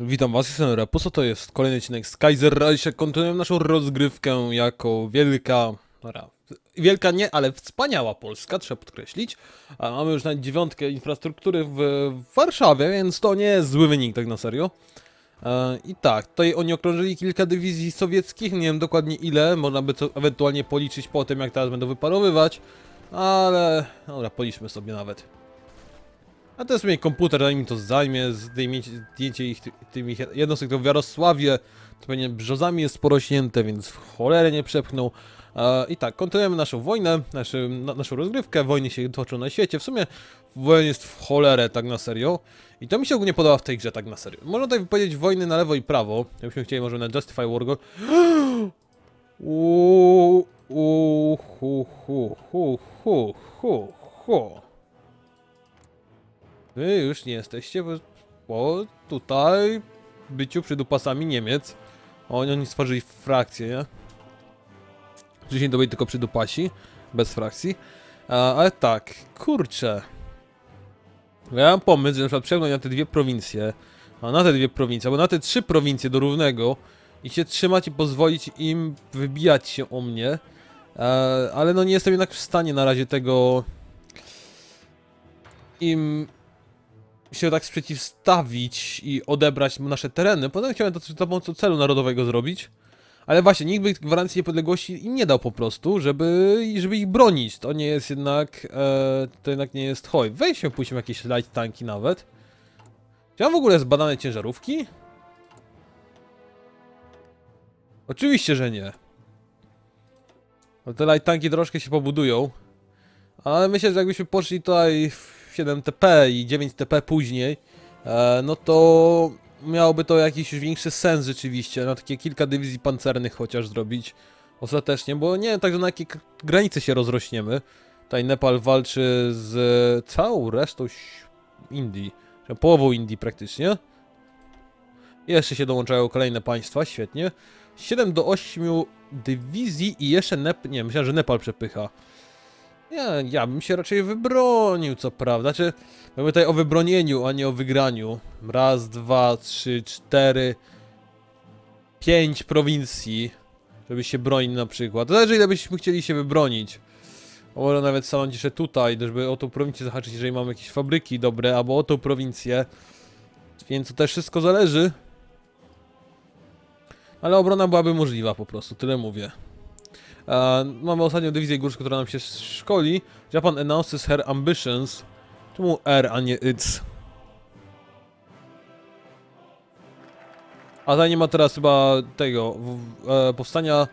Witam was, jestem Repuso, to jest kolejny odcinek z Kaiser Reiche. Kontynuujemy naszą rozgrywkę jako wielka nie, ale wspaniała Polska, trzeba podkreślić. A mamy już nawet 9 infrastruktury w Warszawie, więc to nie jest zły wynik, tak na serio. I tak, tutaj oni okrążyli kilka dywizji sowieckich, nie wiem dokładnie ile, można by to ewentualnie policzyć po tym, jak teraz będą wyparowywać. Ale, dobra, policzmy sobie nawet. A to jest mnie komputer, zanim mi to zajmie, zdjęcie ich tymi jednostek to w Jarosławie, to pewnie brzozami jest porośnięte, więc w cholerę nie przepchnął. I tak, kontynuujemy naszą wojnę, naszą rozgrywkę, wojny się toczą na świecie, w sumie wojna jest w cholerę, tak na serio. I to mi się ogólnie podoba w tej grze, tak na serio. Można tutaj wypowiedzieć wojny na lewo i prawo, jakbyśmy chcieli, możemy na Justify War go... Wy już nie jesteście po tutaj byciu przydupasami Niemiec. Oni stworzyli frakcję, nie? Wcześniej to byli tylko przydupasi, bez frakcji. Ale tak, kurczę. Ja mam pomysł, że na przykład przegnąć na te dwie prowincje, albo na te 3 prowincje do równego i się trzymać i pozwolić im wybijać się o mnie. Ale no nie jestem jednak w stanie na razie tego im się tak sprzeciwstawić i odebrać nasze tereny. Potem chciałem to za pomocą celu narodowego zrobić. Ale właśnie, nikt by gwarancji niepodległości im nie dał po prostu, żeby ich bronić. To nie jest jednak... to jednak nie jest hoj. Weźmy, pójdźmy jakieś light tanki nawet. Czy mam w ogóle zbadane ciężarówki? Oczywiście, że nie. No te light tanki troszkę się pobudują. Ale myślę, że jakbyśmy poszli tutaj w 7 TP i 9 TP później, no to miałoby to jakiś większy sens rzeczywiście, na takie kilka dywizji pancernych chociaż zrobić ostatecznie, bo nie wiem także na jakie granice się rozrośniemy. Tutaj Nepal walczy z całą resztą Indii, połową Indii praktycznie. Jeszcze się dołączają kolejne państwa, świetnie. 7 do 8 dywizji i jeszcze nie, myślałem, że Nepal przepycha. Ja bym się raczej wybronił, co prawda. Znaczy, mówimy tutaj o wybronieniu, a nie o wygraniu. Raz, 2, 3, 4, 5 prowincji, żeby się bronić na przykład. To zależy, ile byśmy chcieli się wybronić. Może nawet sądzić, że tutaj, żeby o tą prowincję zahaczyć, jeżeli mamy jakieś fabryki dobre, albo o tą prowincję. Więc to też wszystko zależy. Ale obrona byłaby możliwa po prostu, tyle mówię. Mamy ostatnią dywizję górską, która nam się szkoli. Japan announces her ambitions. Czemu R, a nie it's? A ta nie ma teraz chyba tego powstania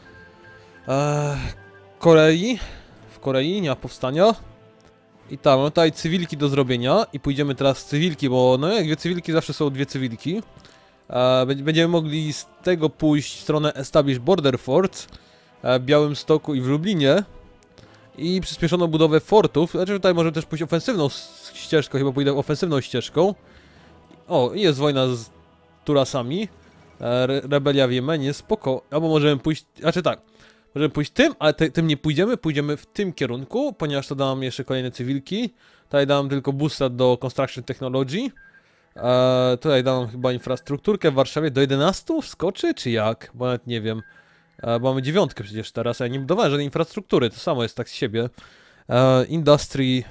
Korei. W Korei nie ma powstania. I tam mamy tutaj cywilki do zrobienia. I pójdziemy teraz z cywilki, bo no jak dwie cywilki zawsze są dwie cywilki. Będziemy mogli z tego pójść w stronę Establish Border Forts w Białymstoku i w Lublinie i przyspieszono budowę fortów. Znaczy tutaj możemy też pójść ofensywną ścieżką, chyba pójdę ofensywną ścieżką. O, i jest wojna z Turasami, rebelia w Jemenie, spoko. Albo możemy pójść, znaczy tak, możemy pójść tym, ale tym nie pójdziemy, pójdziemy w tym kierunku, ponieważ to dam jeszcze kolejne cywilki. Tutaj dam tylko boosta do Construction Technology. Tutaj dam chyba infrastrukturkę w Warszawie do 11 wskoczy, czy jak? Bo nawet nie wiem. Bo mamy 9 przecież teraz, a ja nie budowałem żadnej infrastruktury, to samo jest tak z siebie. Industry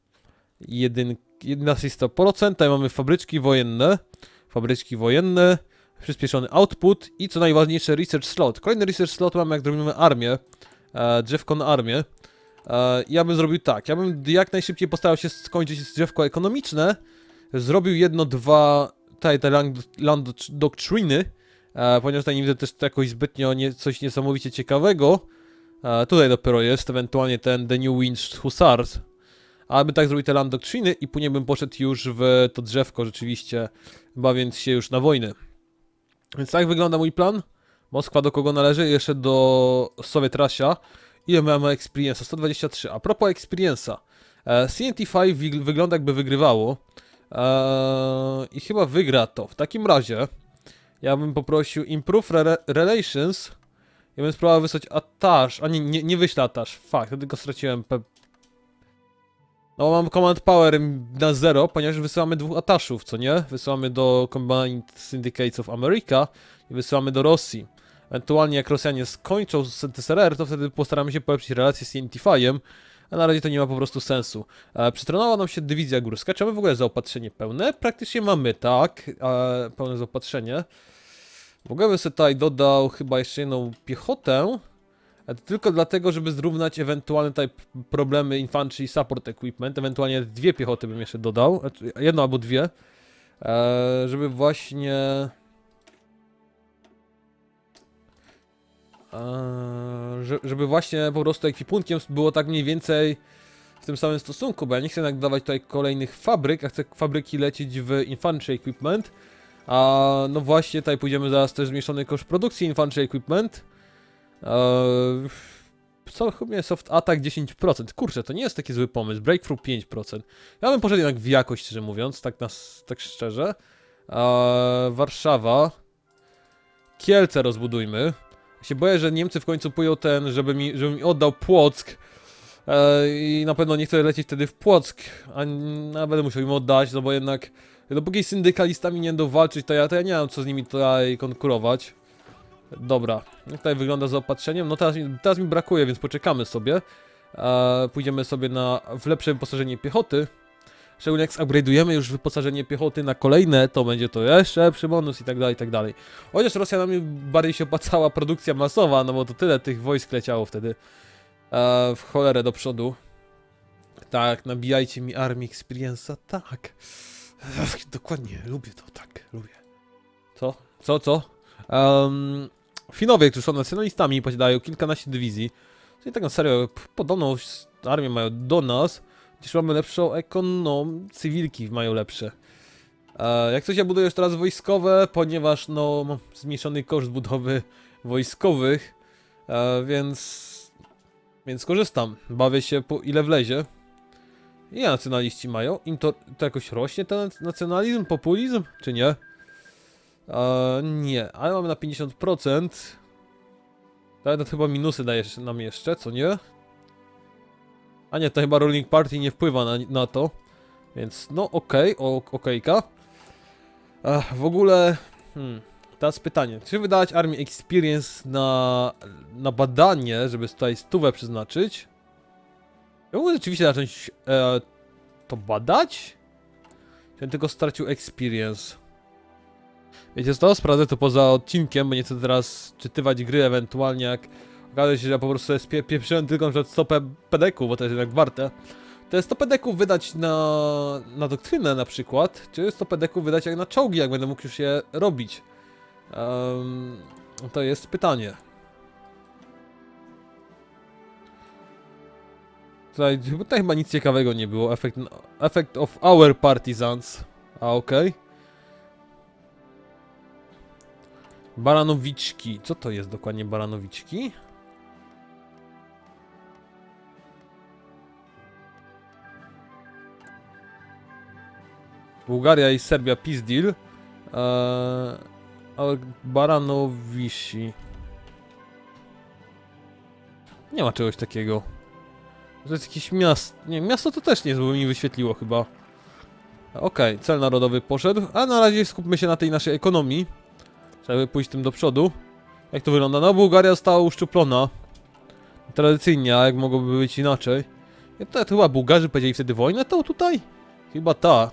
11 100%, tutaj mamy fabryczki wojenne, przyspieszony output i co najważniejsze research slot. Kolejny research slot mamy, jak robimy armię, drzewko na armię. Ja bym zrobił tak, ja bym jak najszybciej postarał się skończyć drzewko ekonomiczne, zrobił jedno, dwa, tutaj te land doctriny, ponieważ tutaj nie widzę też jakoś zbytnio coś niesamowicie ciekawego. Tutaj dopiero jest, ewentualnie ten The New Winch Hussars. Ale bym tak zrobił te land doctriny i później bym poszedł już w to drzewko rzeczywiście, bawiąc się już na wojnę. Więc tak wygląda mój plan. Moskwa do kogo należy? Jeszcze do Soviet Russia. Ile mamy experience'a? 123. A propos experience'a. CNT5 wygląda jakby wygrywało. I chyba wygra to. W takim razie ja bym poprosił Improve Relations. Ja bym spróbował wysłać attach. A nie wyślę attach. Fakt, to tylko straciłem No mam command power na 0, ponieważ wysyłamy 2 ataszów, co nie? Wysyłamy do Combined Syndicates of America i wysyłamy do Rosji. Ewentualnie jak Rosjanie skończą z ZSRR, to wtedy postaramy się polepszyć relacje z Identifyem, a na razie to nie ma po prostu sensu. Przytronowała nam się dywizja górska. Czy mamy w ogóle zaopatrzenie pełne? Praktycznie mamy, tak. Pełne zaopatrzenie. W ogóle bym sobie tutaj dodał chyba jeszcze jedną piechotę. A to tylko dlatego, żeby zrównać ewentualne tutaj problemy Infantry Support Equipment. Ewentualnie 2 piechoty bym jeszcze dodał. Znaczy, jedno albo 2. Żeby właśnie... żeby właśnie po prostu ekwipunkiem było tak mniej więcej w tym samym stosunku, bo ja nie chcę jednak dawać tutaj kolejnych fabryk, a chcę fabryki lecieć w Infantry Equipment. A no właśnie, tutaj pójdziemy zaraz też zmniejszony koszt produkcji Infantry Equipment. Co chyba soft attack 10%. Kurczę, to nie jest taki zły pomysł. Breakthrough 5%. Ja bym poszedł jednak w jakość, szczerze mówiąc, tak szczerze. Warszawa. Kielce rozbudujmy. Ja się boję, że Niemcy w końcu pójdą żeby mi oddał Płock. I na pewno nie chcę lecieć wtedy w Płock. A będę musiał im oddać, no bo jednak dopóki z syndykalistami nie będą walczyć, to ja nie mam co z nimi tutaj konkurować. Dobra, jak tutaj wygląda zaopatrzeniem? No teraz mi brakuje, więc poczekamy sobie. Pójdziemy sobie w lepsze wyposażenie piechoty. Szczególnie jak upgrade'ujemy już wyposażenie piechoty na kolejne, to będzie to jeszcze lepszy bonus i tak dalej, i tak dalej. Chociaż Rosjanami bardziej się opłacała produkcja masowa, no bo to tyle tych wojsk leciało wtedy w cholerę do przodu. Tak, nabijajcie mi armię experience'a, tak. Dokładnie, lubię to, tak, lubię. Co? Finowie, którzy są nacjonalistami, posiadają kilkanaście dywizji. Czyli tak na serio, podobną armię mają do nas, gdyż mamy lepszą ekonomię, cywilki mają lepsze. Jak coś ja buduję już teraz wojskowe, ponieważ no mam zmniejszony koszt budowy wojskowych, więc korzystam, bawię się po ile wlezie. Ile nacjonaliści mają? Im to jakoś rośnie ten nacjonalizm, populizm, czy nie? Nie, ale mamy na 50%. To chyba minusy daje nam jeszcze, co nie? A nie, to chyba ruling party nie wpływa na to. Więc no okejka. W ogóle... Teraz pytanie, czy wydawać armię experience na badanie, żeby tutaj 100 przeznaczyć? Ja mogę rzeczywiście zacząć to badać? Czy tylko stracił experience? Wiecie co, sprawdzę to poza odcinkiem, bo nie chcę teraz czytywać gry, ewentualnie jak okaże się, że ja po prostu sobie pieprzyłem tylko na przykład 100 pedeków, bo to jest jednak warte. To jest 100 pedeków wydać na doktrynę na przykład, czy 100 pedeków wydać jak na czołgi, jak będę mógł już je robić. To jest pytanie. Tutaj chyba nic ciekawego nie było. Effect of our partisans. Okej. Baranowiczki. Co to jest dokładnie baranowiczki? Bułgaria i Serbia peace deal. Ale Baranowisi. Nie ma czegoś takiego. To jest jakieś miasto. Nie, miasto to też nie jest, bo mi wyświetliło chyba. Okej, cel narodowy poszedł. A na razie skupmy się na tej naszej ekonomii. Żeby pójść tym do przodu. Jak to wygląda? No, Bułgaria została uszczuplona. Tradycyjnie, a jak mogłoby być inaczej? To chyba Bułgarzy powiedzieli wtedy wojnę to tutaj? Chyba ta.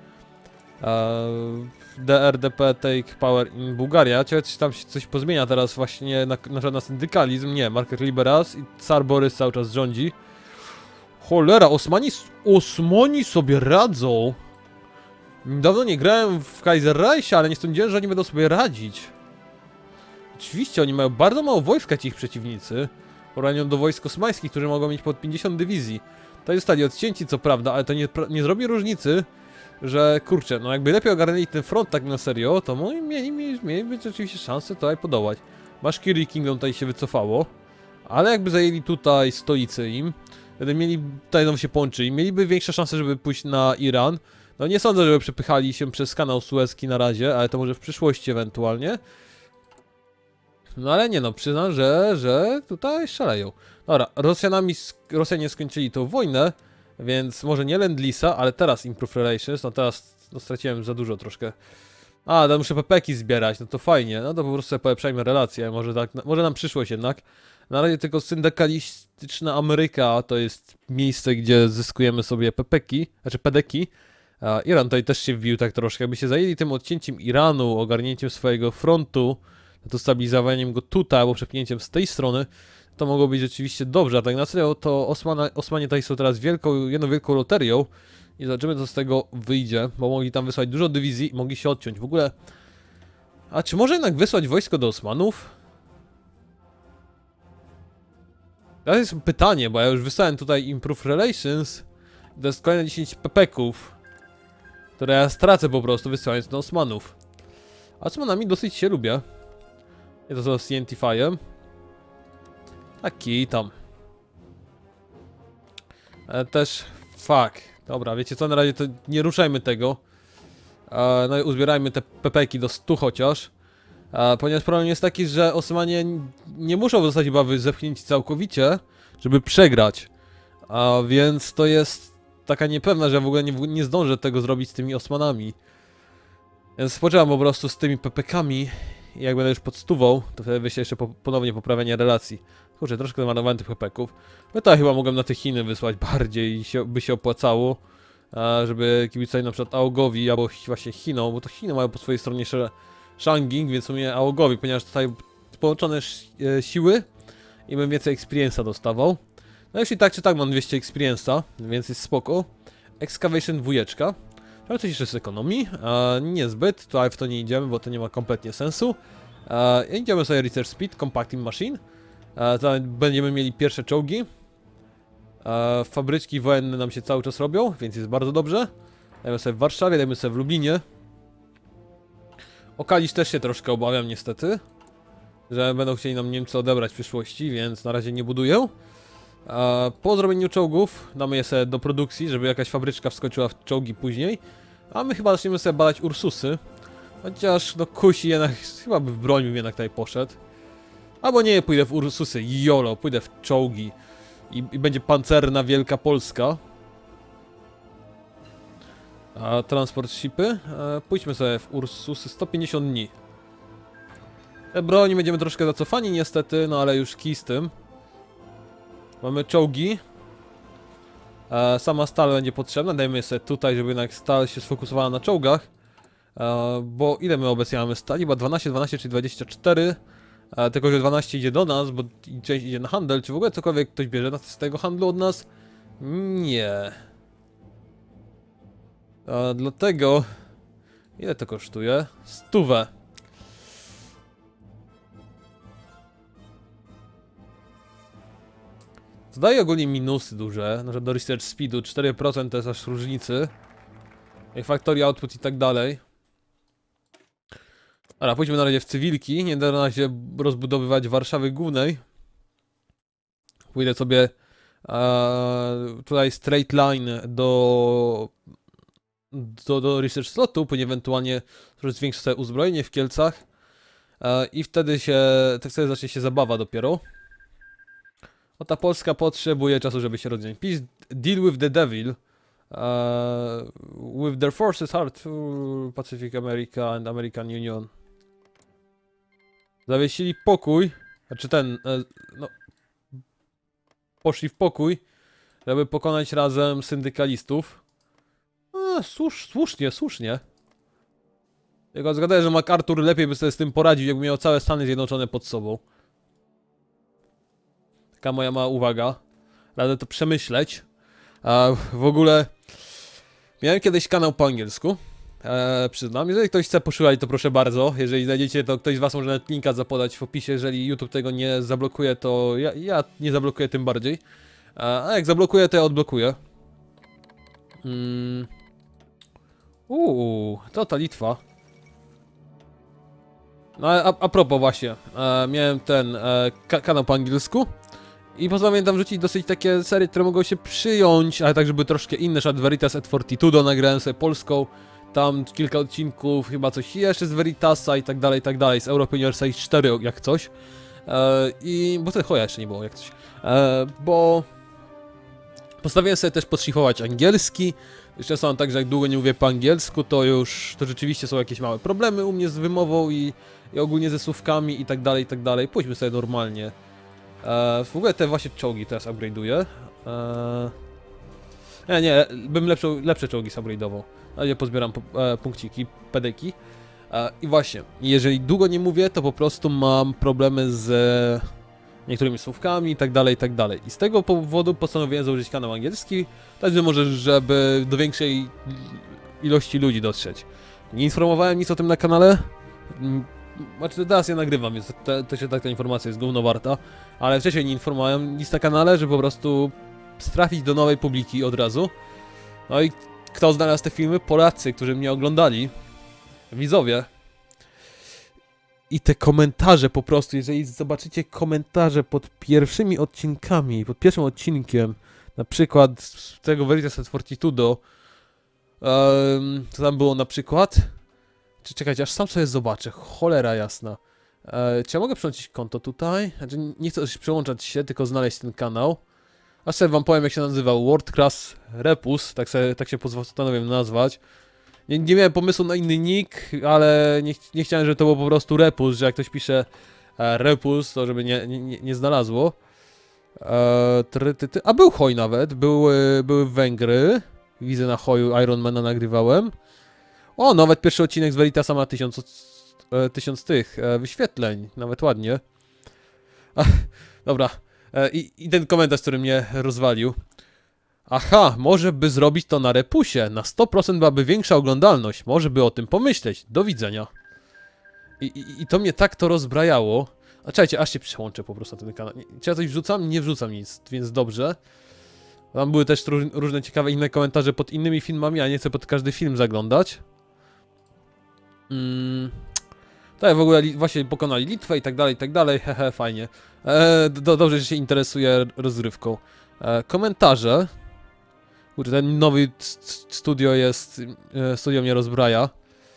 DRDP take power in Bułgaria. Ciekawe, czy tam się coś pozmienia teraz właśnie na syndykalizm. Nie, Market Liberas i Car Borys cały czas rządzi. Cholera, Osmani sobie radzą. Dawno nie grałem w Kaiserreichie, ale nie sądziłem, że oni będą sobie radzić. Oczywiście, oni mają bardzo mało wojska, ci ich przeciwnicy. W porównaniu do wojsk osmańskich, którzy mogą mieć pod 50 dywizji. To zostali odcięci, co prawda, ale to nie zrobi różnicy, że kurczę, no jakby lepiej ogarnęli ten front tak na serio, to mieli być rzeczywiście szansę tutaj podołać. Bashkiri Kingdom tutaj się wycofało, ale jakby zajęli tutaj stolicę im, wtedy mieli, tutaj nam się połączyli, mieliby większe szanse, żeby pójść na Iran. No nie sądzę, żeby przepychali się przez kanał Suezki na razie, ale to może w przyszłości ewentualnie. No ale nie no, przyznam, że tutaj szaleją. Dobra, Rosjanie skończyli tą wojnę. Więc może nie Lend-Lease'a, ale teraz Improve Relations, no teraz no, straciłem za dużo troszkę. A, to muszę pepeki zbierać, no to fajnie, no to po prostu sobie polepszajmy relacje, może tak, może nam przyszłość jednak. Na razie tylko syndykalistyczna Ameryka to jest miejsce, gdzie zyskujemy sobie pepeki, znaczy pedeki. Iran tutaj też się wbił tak troszkę, jakby się zajęli tym odcięciem Iranu, ogarnięciem swojego frontu, to stabilizowaniem go tutaj, albo przepchnięciem z tej strony, to mogło być rzeczywiście dobrze, a tak na serio to Osmanie tutaj są teraz jedną wielką loterią i zobaczymy co z tego wyjdzie, bo mogli tam wysłać dużo dywizji i mogli się odciąć. W ogóle, a czy może jednak wysłać wojsko do Osmanów? To jest pytanie, bo ja już wysłałem tutaj Improve Relations, to jest kolejne 10 pepeków, które ja stracę po prostu wysyłając do Osmanów. A Osmanami dosyć się lubię. Nie to co z CNT-Fiem. Taki tam. Ale też... Fuck. Dobra, wiecie co, na razie to nie ruszajmy tego. No i uzbierajmy te pepeki do 100 chociaż. Ponieważ problem jest taki, że Osmanie nie muszą zostać chyba zepchnięci całkowicie, żeby przegrać. Więc to jest taka niepewna, że ja w ogóle nie zdążę tego zrobić z tymi Osmanami. Więc poczekam po prostu z tymi pepekami. I jak będę już pod 100, to wtedy wyślę jeszcze ponownie poprawienie relacji. Kurczę, troszkę zamarnowałem tych pepeków. No to chyba mogłem na te Chiny wysłać bardziej, by się opłacało. Żeby kibicować na przykład Aogowi albo właśnie Chinom, bo to Chiny mają po swojej stronie Shanging, więc w sumie Aogowi, ponieważ tutaj połączone siły i bym więcej experience'a dostawał. No jeśli tak czy tak mam 200 experience'a, więc jest spoko. Excavation 2. Mamy coś jeszcze z ekonomii? Niezbyt, tutaj w to nie idziemy, bo to nie ma kompletnie sensu. Idziemy sobie Research Speed, Compacting Machine. Będziemy mieli pierwsze czołgi. Fabryczki wojenne nam się cały czas robią, więc jest bardzo dobrze. Dajmy sobie w Warszawie, dajmy sobie w Lublinie. O Kalisz też się troszkę obawiam niestety, że będą chcieli nam Niemcy odebrać w przyszłości, więc na razie nie buduję. Po zrobieniu czołgów damy je sobie do produkcji, żeby jakaś fabryczka wskoczyła w czołgi później. A my chyba zaczniemy sobie badać Ursusy. Chociaż no kusi jednak, chyba by w broń bym jednak tutaj poszedł. Albo nie, pójdę w Ursusy, jolo, pójdę w czołgi. I będzie pancerna Wielka Polska. Transport shipy. Pójdźmy sobie w Ursusy, 150 dni. Te broni będziemy troszkę zacofani niestety, no ale już kij z tym. Mamy czołgi. Sama stal będzie potrzebna, dajmy sobie tutaj, żeby jednak stal się sfokusowała na czołgach. Bo ile my obecnie mamy stali? Chyba 12, 12 czyli 24. Tylko, że 12 idzie do nas, bo część idzie na handel. Czy w ogóle cokolwiek ktoś bierze z tego handlu od nas? Nie. Dlatego... Ile to kosztuje? 100. To daje ogólnie minusy duże. Na przykład do Research Speedu 4% to jest aż różnicy. Jak Factory Output i tak dalej. Dobra, pójdźmy na razie w cywilki. Nie da na razie rozbudowywać Warszawy Głównej. Pójdę sobie tutaj straight line do Research Slotu, później ewentualnie zwiększę sobie uzbrojenie w Kielcach. I wtedy zacznie się zabawa dopiero. O, ta Polska potrzebuje czasu, żeby się rozjąć. Please deal with the devil. With their forces hard to Pacific America and American Union. Zawiesili pokój. Znaczy no... Poszli w pokój, żeby pokonać razem syndykalistów. Słusznie. Tylko zgaduję, że MacArthur lepiej by sobie z tym poradził, jakby miał całe Stany Zjednoczone pod sobą. Taka moja mała uwaga. Radzę to przemyśleć. W ogóle... Miałem kiedyś kanał po angielsku. Przyznam. Jeżeli ktoś chce poszukać, to proszę bardzo. Jeżeli znajdziecie, to ktoś z was może nawet linka zapodać w opisie. Jeżeli YouTube tego nie zablokuje, to ja nie zablokuję tym bardziej. A jak zablokuję, to ja odblokuję. To ta Litwa. No a propos właśnie, miałem ten kanał po angielsku i postanowiłem tam rzucić dosyć takie serie, które mogą się przyjąć, ale tak żeby troszkę inne, że Veritas et Fortitudo nagrałem sobie polską, tam kilka odcinków, chyba coś jeszcze z Veritasa i tak dalej, z European Universalis 4 jak coś. Bo wtedy Hoja jeszcze nie było jak coś, bo Postanowiłem sobie też podszlifować angielski. Jeszcze są tak, że jak długo nie mówię po angielsku, to rzeczywiście są jakieś małe problemy u mnie z wymową i ogólnie ze słówkami i tak dalej, i tak dalej. Pójdźmy sobie normalnie. W ogóle te właśnie czołgi teraz upgrade'uję. Nie, bym lepsze czołgi upgrade'ował. Ale pozbieram punkciki, pedeki. I właśnie, jeżeli długo nie mówię, to po prostu mam problemy z niektórymi słówkami i tak dalej, i tak dalej. I z tego powodu postanowiłem założyć kanał angielski, tak że może, żeby do większej ilości ludzi dotrzeć. Nie informowałem nic o tym na kanale. Znaczy teraz ja nagrywam, więc taka informacja jest gówno warta. Ale wcześniej nie informowałem nic na kanale, żeby po prostu trafić do nowej publiki od razu. No i kto znalazł te filmy? Polacy, którzy mnie oglądali. Widzowie. I te komentarze po prostu, jeżeli zobaczycie komentarze pod pierwszymi odcinkami, pod pierwszym odcinkiem, na przykład z tego Veritas et Fortitudo, co tam było na przykład? Czy czekajcie, aż sam sobie zobaczę, cholera jasna. Czy ja mogę przełączyć konto tutaj? Znaczy nie chcę też przełączać się, tylko znaleźć ten kanał. Aż sobie wam powiem, jak się nazywał, WordClass Repus, tak się postanowiłem nazwać. Nie miałem pomysłu na inny nick, ale nie chciałem, żeby to było po prostu Repus, że jak ktoś pisze Repus, to żeby nie znalazło. A był Hoj nawet, były Węgry. Widzę na Hoju Ironmana nagrywałem. O, nawet pierwszy odcinek z Veritasa ma 1000 tych wyświetleń, nawet ładnie. Dobra, i ten komentarz, który mnie rozwalił. Aha, może by zrobić to na Repusie, na 100% byłaby większa oglądalność, może by o tym pomyśleć, do widzenia. I to mnie tak to rozbrajało. A czekajcie, aż się przełączę po prostu na ten kanał. Czy ja coś wrzucam? Nie wrzucam nic, więc dobrze. Tam były też różne ciekawe inne komentarze pod innymi filmami, a nie chcę pod każdy film zaglądać. Tak, w ogóle właśnie pokonali Litwę i tak dalej, hehe, fajnie. Dobrze, że się interesuje rozgrywką. Komentarze. Kurde, ten nowy studio mnie rozbraja.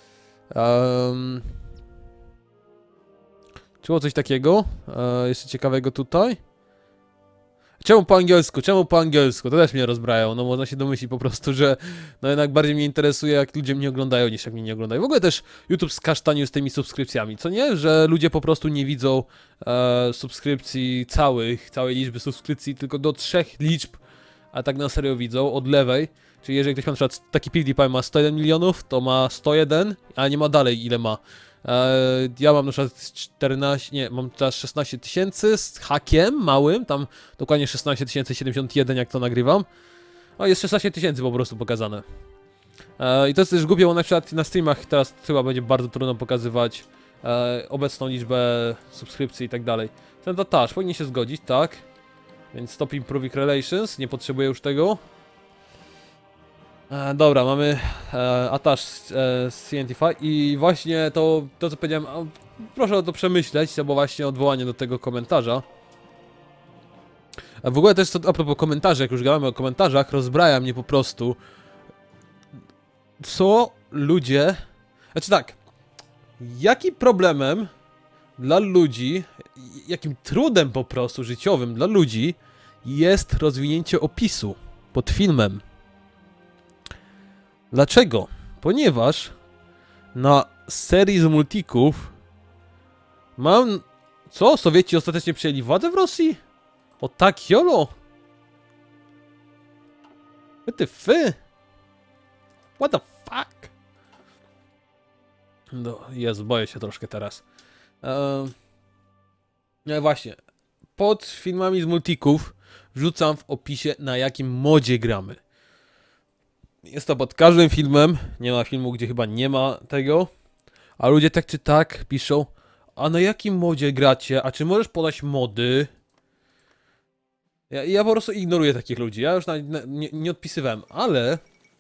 Czy było coś takiego? Jeszcze ciekawego tutaj? Czemu po angielsku? Czemu po angielsku? To też mnie rozbrajało, no można się domyślić po prostu, że no jednak bardziej mnie interesuje, jak ludzie mnie oglądają, niż jak mnie nie oglądają. W ogóle też YouTube skasztanił z tymi subskrypcjami, co nie? Że ludzie po prostu nie widzą subskrypcji całej liczby subskrypcji, tylko do 3 liczb, a tak na serio widzą, od lewej. Czyli jeżeli ktoś ma na przykład, taki PewDiePie ma 101 milionów, to ma 101, a nie ma dalej ile ma. Ja mam na przykład 14, nie, mam teraz 16 000 z hakiem małym, tam dokładnie 16 071 jak to nagrywam. O, jest 16 000 po prostu pokazane. I to jest też głupie, bo na przykład na streamach teraz chyba będzie bardzo trudno pokazywać obecną liczbę subskrypcji i tak dalej. Ten Datash powinien się zgodzić, tak. Więc Stop Improving Relations, nie potrzebuję już tego. Dobra, mamy Attach Scientify i właśnie to co powiedziałem, proszę to przemyśleć, bo właśnie odwołanie do tego komentarza. W ogóle też a propos komentarzy, jak już gadamy o komentarzach, rozbraja mnie po prostu, co ludzie, znaczy tak, jakim problemem dla ludzi, jakim trudem po prostu życiowym dla ludzi jest rozwinięcie opisu pod filmem. Dlaczego? Ponieważ na serii z multików mam... Co? Sowieci ostatecznie przejęli władzę w Rosji? O tak, jolo? Wytyfy? What the fuck? No, Jezu, boję się troszkę teraz. No właśnie. Pod filmami z multików wrzucam w opisie, na jakim modzie gramy. Jest to pod każdym filmem, nie ma filmu, gdzie chyba nie ma tego, a ludzie tak czy tak piszą, a na jakim modzie gracie, a czy możesz podać mody? Ja po prostu ignoruję takich ludzi, ja już nie odpisywałem, ale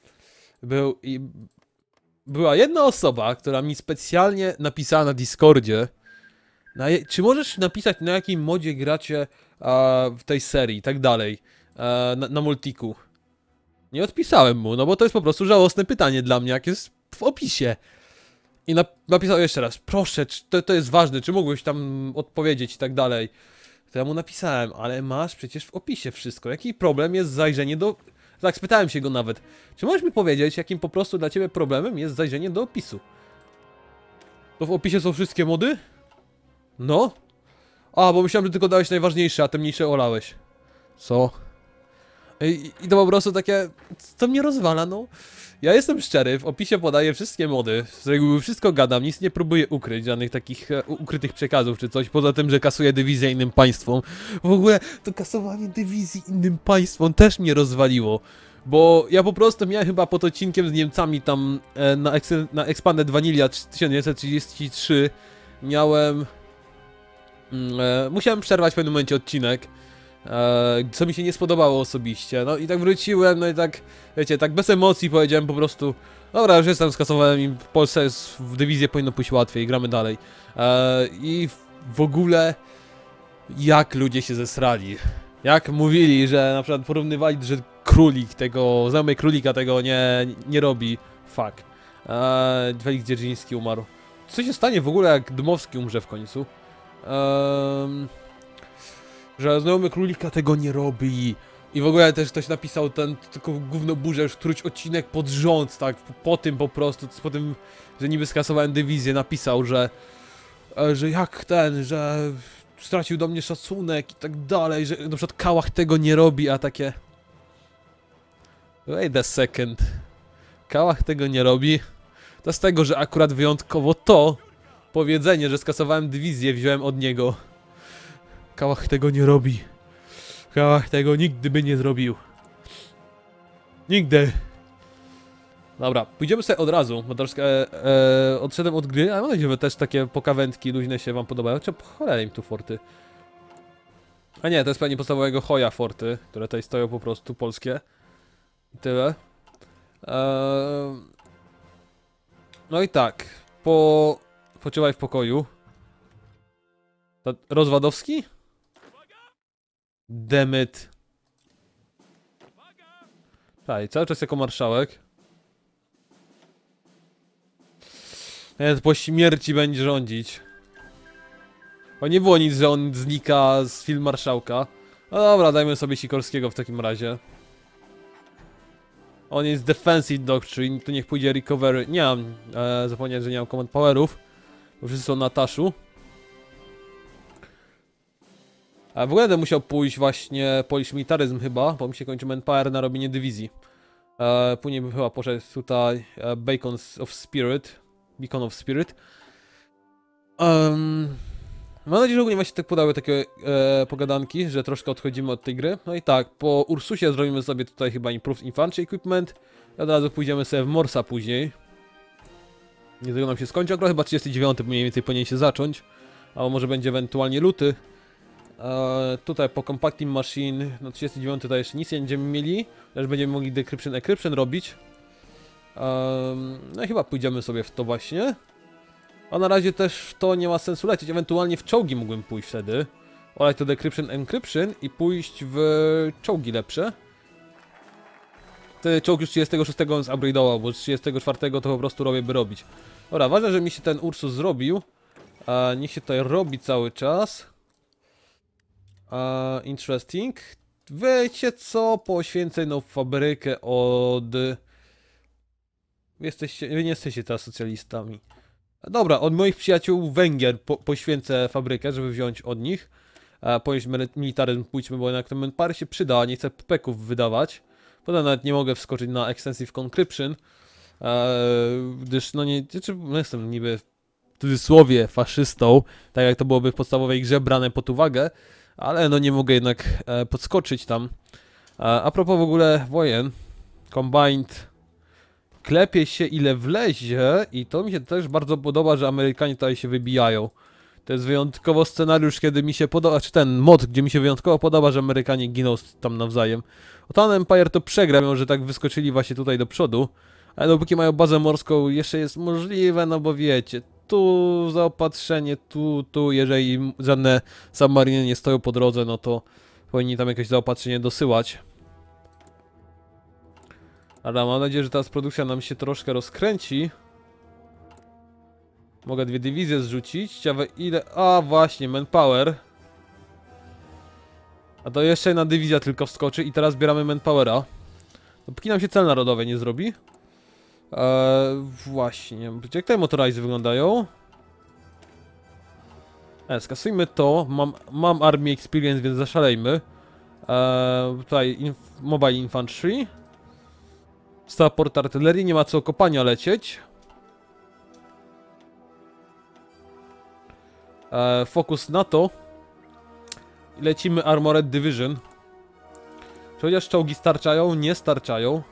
była jedna osoba, która mi specjalnie napisała na Discordzie, czy możesz napisać, na jakim modzie gracie w tej serii i tak dalej, na multiku. Nie odpisałem mu, no bo to jest po prostu żałosne pytanie dla mnie, jak jest w opisie. I napisał jeszcze raz, proszę, to jest ważne, czy mógłbyś tam odpowiedzieć i tak dalej. To ja mu napisałem, ale masz przecież w opisie wszystko. Jaki problem jest zajrzenie do... Tak, spytałem się go nawet. Czy możesz mi powiedzieć, jakim po prostu dla ciebie problemem jest zajrzenie do opisu? To w opisie są wszystkie mody? No. A, bo myślałem, że tylko dałeś najważniejsze, a te mniejsze olałeś. Co? I to po prostu takie... Co mnie rozwala, no? Ja jestem szczery, w opisie podaję wszystkie mody, z reguły wszystko gadam, nic nie próbuję ukryć, żadnych takich ukrytych przekazów czy coś, poza tym, że kasuję dywizję innym państwom. W ogóle to kasowanie dywizji innym państwom też mnie rozwaliło, bo ja po prostu miałem chyba pod odcinkiem z Niemcami tam na Expanded Vanilla 1933 miałem... musiałem przerwać w pewnym momencie odcinek. Co mi się nie spodobało osobiście. No i tak wróciłem, no i tak, wiecie, tak bez emocji powiedziałem po prostu: dobra, już jestem, skasowałem i w Polsce jest, w dywizję powinno pójść łatwiej, gramy dalej. I w ogóle jak ludzie się zesrali. Jak mówili, że na przykład porównywali, że królik tego, znajomy królika tego nie robi. Fuck. Felix Dzierżyński umarł. Co się stanie w ogóle, jak Dmowski umrze w końcu? Że znajomy królika tego nie robi. I w ogóle też ktoś napisał tylko gówno burzę, już któryś odcinek pod rząd, tak, po tym po prostu, po tym, że niby skasowałem dywizję, napisał, że jak że stracił do mnie szacunek i tak dalej, że na przykład Kałach tego nie robi, a takie... Wait a second. Kałach tego nie robi. To z tego, że akurat wyjątkowo to powiedzenie, że skasowałem dywizję, wziąłem od niego. Kałach tego nie robi. Kałach tego nigdy by nie zrobił. Nigdy. Dobra, pójdziemy sobie od razu, bo troszkę odszedłem od gry, ale mam nadzieję, że też takie pokawętki luźne się wam podobają. Czy cholera im tu forty? A nie, to jest pewnie podstawowego Hoja forty, które tutaj stoją po prostu polskie. I tyle. No i tak, poczywaj w pokoju. Rozwadowski? Demet. Tak, cały czas jako marszałek. Po śmierci będzie rządzić. Bo nie było nic, że on znika z film marszałka. No dobra, dajmy sobie Sikorskiego w takim razie. On jest defensive doctrine, to niech pójdzie recovery. Nie mam, zapomniałem, że nie mam command powerów. Bo wszyscy są na taszu. A w ogóle będę musiał pójść właśnie Polish militaryzm chyba, bo mi się kończy manpower na robienie dywizji. Później bym chyba poszedł tutaj Beacon of Spirit. Mam nadzieję, że ogólnie właśnie tak podały takie pogadanki, że troszkę odchodzimy od tej gry. No i tak, po Ursusie zrobimy sobie tutaj chyba Improved Infantry Equipment. I od razu pójdziemy sobie w Morsa później. Niedługo nam się skończy, akurat chyba 39 mniej więcej powinien się zacząć. Albo może będzie ewentualnie luty. Tutaj po Compacting Machine, no 39 to jeszcze nic nie będziemy mieli. Też będziemy mogli Decryption robić. No i chyba pójdziemy sobie w to właśnie. A na razie też w to nie ma sensu lecieć, ewentualnie w czołgi mógłbym pójść wtedy. Olać to Encryption i pójść w czołgi lepsze. Wtedy czołg już 36 on zupgrade'ował, bo z 34 to po prostu robię by robić. Dobra, ważne, że mi się ten Ursus zrobił. Niech się tutaj robi cały czas. Interesting. Wiecie co? Poświęcę jedną fabrykę od... Wy nie jesteście teraz socjalistami. Dobra, od moich przyjaciół Węgier poświęcę fabrykę, żeby wziąć od nich. Ponieść militaryzm pójdźmy, bo jednak ten manpower się przyda, nie chcę peków wydawać. Potem nawet nie mogę wskoczyć na Extensive Conscription. Gdyż no nie... No jestem niby w cudzysłowie faszystą, tak jak to byłoby w podstawowej grze brane pod uwagę. Ale no nie mogę jednak podskoczyć tam. A propos w ogóle wojen. Combined klepie się ile wlezie i to mi się też bardzo podoba, że Amerykanie tutaj się wybijają. To jest wyjątkowo scenariusz, kiedy mi się podoba, czy ten mod, gdzie mi się wyjątkowo podoba, że Amerykanie giną tam nawzajem. Otan Empire to przegra, mimo że tak wyskoczyli właśnie tutaj do przodu. Ale dopóki mają bazę morską, jeszcze jest możliwe, no bo wiecie, tu zaopatrzenie, tu, jeżeli żadne submariny nie stoją po drodze, no to powinni tam jakieś zaopatrzenie dosyłać. Ale mam nadzieję, że teraz produkcja nam się troszkę rozkręci. Mogę 2 dywizje zrzucić. Ciekawe ile... A właśnie, manpower. A to jeszcze jedna dywizja tylko wskoczy i teraz zbieramy manpowera. Dopóki nam się cel narodowy nie zrobi. Właśnie. Jak te motorizy wyglądają? Skasujmy to. Mam Army Experience, więc zaszalejmy. Tutaj Mobile Infantry. Support artylerii, nie ma co kopania lecieć. Fokus na to. I lecimy Armored Division. Czy chociaż czołgi starczają? Nie starczają.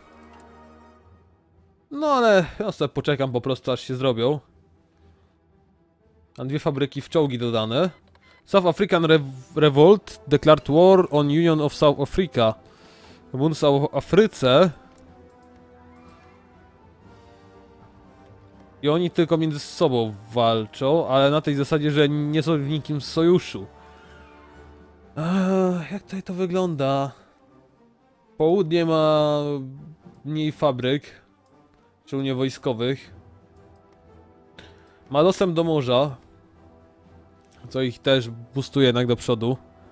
No ale ja sobie poczekam po prostu aż się zrobią. Mam 2 fabryki w czołgi dodane. South African Revolt declared war on Union of South Africa. W South Afryce. I oni tylko między sobą walczą, ale na tej zasadzie, że nie są w nikim sojuszu. Jak tutaj to wygląda? Południe ma mniej fabryk, szczególnie wojskowych. Ma dostęp do morza, co ich też boostuje jednak do przodu.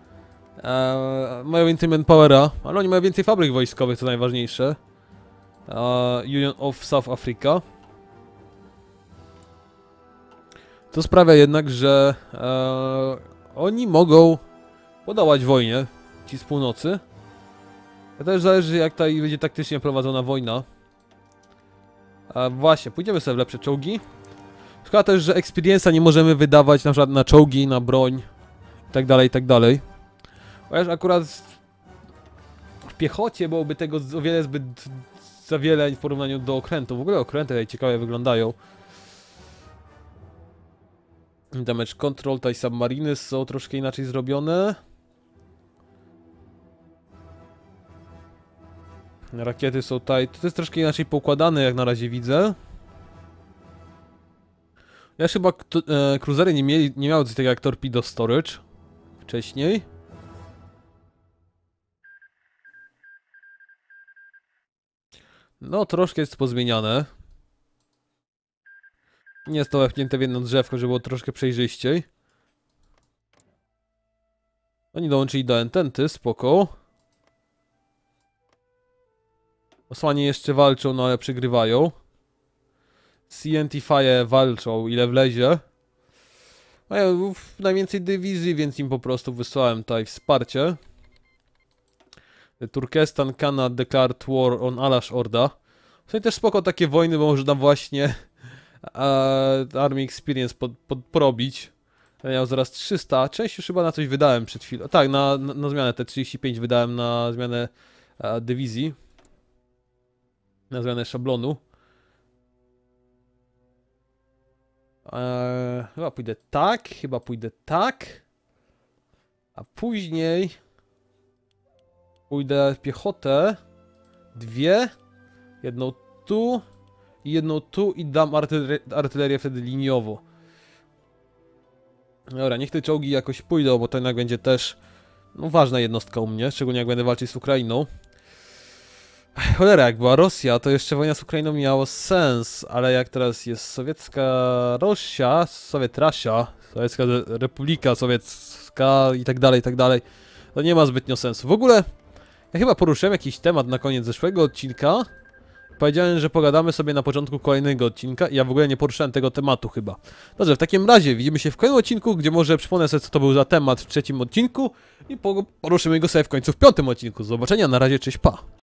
Mają więcej manpowera, ale oni mają więcej fabryk wojskowych, co najważniejsze. Union of South Africa. To sprawia jednak, że oni mogą podołać wojnie, ci z północy. To też zależy, jak tutaj będzie taktycznie prowadzona wojna. Właśnie, pójdziemy sobie w lepsze czołgi. Szkoda też, że experience'a nie możemy wydawać na przykład na czołgi, na broń i tak dalej. Chociaż akurat w piechocie byłoby tego o wiele za wiele w porównaniu do okrętów. W ogóle okręty tutaj ciekawie wyglądają. Damage control, tutaj submariny są troszkę inaczej zrobione. Rakiety są tutaj, to jest troszkę inaczej poukładane, jak na razie widzę. Ja chyba cruisery nie miały coś takiego jak torpedo storage wcześniej. No, troszkę jest pozmieniane. Nie jest to wepchnięte w jedno drzewko, żeby było troszkę przejrzyściej. Oni dołączyli do Ententy, spoko. Osłanie jeszcze walczą, no ale przegrywają. CNT-Fire walczą, ile wlezie. Mają najwięcej dywizji, więc im po prostu wysłałem tutaj wsparcie. Turkestan cannot declared war on Alash Orda. Są też spoko takie wojny, bo można właśnie Army Experience porobić. Ja miał zaraz 300, część już chyba na coś wydałem przed chwilą. Tak, na zmianę te 35 wydałem na zmianę dywizji. Na zmianę szablonu. Chyba pójdę tak. A później pójdę w piechotę. 2. Jedną tu i jedną tu i dam artylerię wtedy liniowo. Dobra, niech te czołgi jakoś pójdą, bo to jednak będzie też ważna jednostka u mnie, szczególnie jak będę walczyć z Ukrainą. Cholera, jak była Rosja, to jeszcze wojna z Ukrainą miało sens, ale jak teraz jest sowiecka Rosja, Sowietria, Sowiecka Republika Sowiecka i tak dalej, to nie ma zbytnio sensu. W ogóle, ja chyba poruszyłem jakiś temat na koniec zeszłego odcinka. Powiedziałem, że pogadamy sobie na początku kolejnego odcinka i ja w ogóle nie poruszałem tego tematu chyba. Dobrze, w takim razie widzimy się w kolejnym odcinku, gdzie może przypomnę sobie, co to był za temat w 3. odcinku i poruszymy go sobie w końcu w 5. odcinku. Do zobaczenia, na razie, cześć, pa!